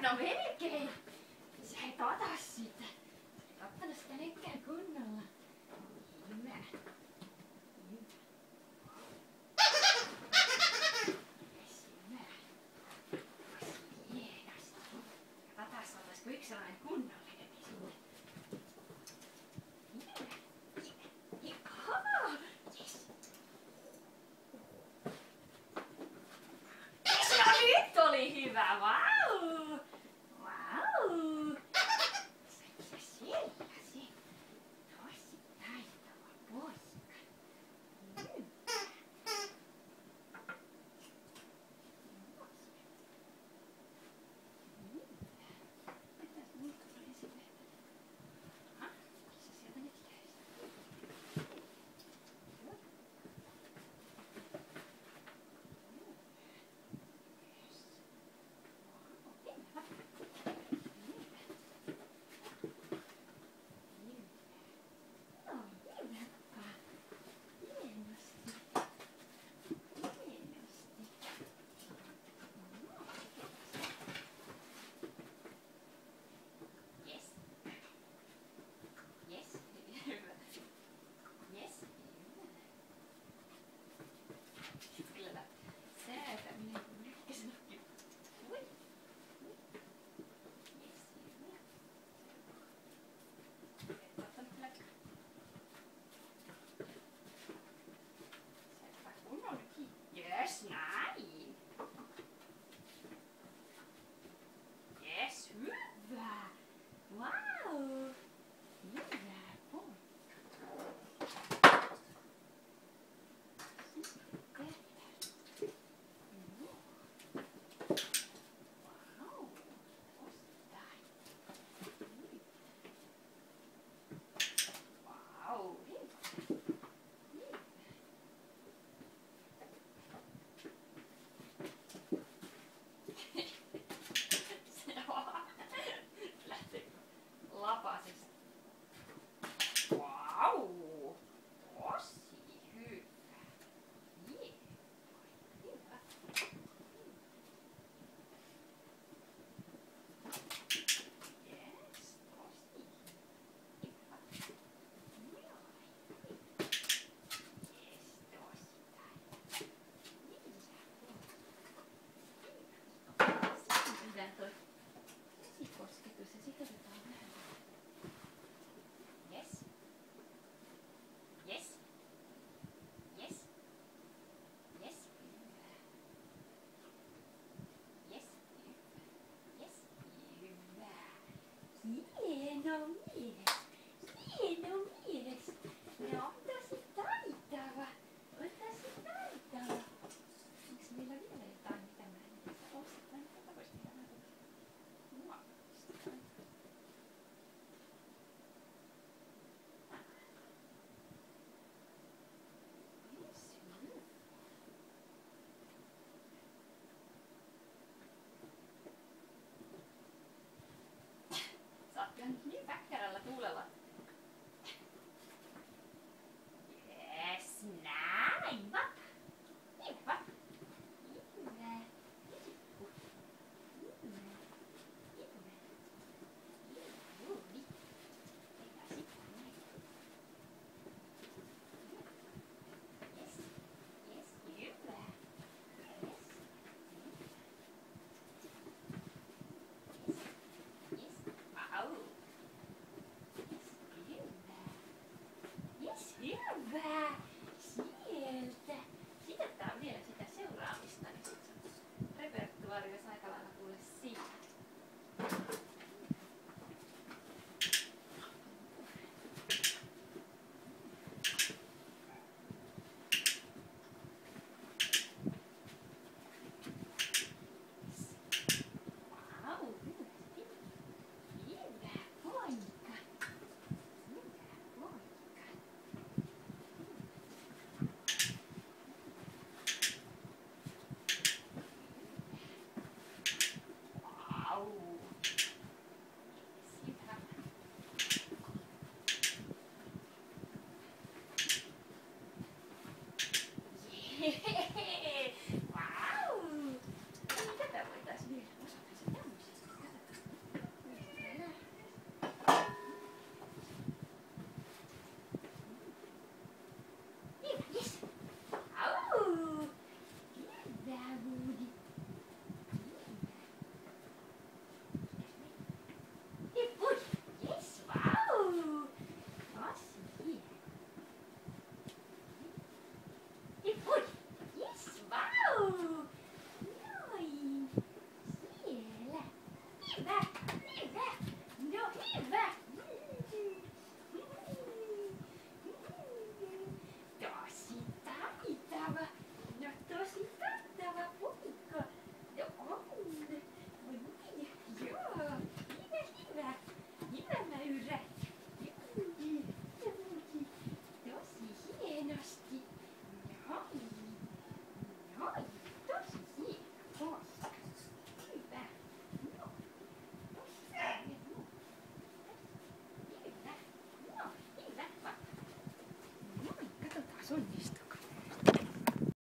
No melkein. Sä et ota sitä. Sä et ottanut sitä nekkää kunnolla. Hyvä. Olisiko yksi sellainen kunnolla kävi sinne? Yes. No nyt oli hyvä, vau! Vau! Ja siellä se tosi taitava poika. Yes, näin. Yes, hyvä. Wow. Hyvä poika. Wow. Wow. Lapasesta. Vau! Tosi hyvä. Jee. Hyvä. Yes, tosi hyvä. Joo. Yes, tosi hyvä. Sitten tehdään toi käsikosketus ja sit otetaan vähän. Yes. Yes. Yes. Yes. Yes. Yes. Hyvä. Hieno mies. Hieno mies. No on tosi taitava. On tosi taitava. Onks meillä vielä jotain, mitä mä en tässä ostaa? Tätä vois tehdä vähän muovista. Sä oot nyt niin väkkärällä tuulella Hyvä, hyvä. No hyvä. Tosi taitava. No tosi taitava poika. No on. No niin, joo. Hyvä, hyvä. Hyvä Mäyrä. Tosi hienosti. Noin. Noin. Tosi hieno. Hyvä. No. Hyvä. No, hyvä. Noin, katsotaan onnistuu.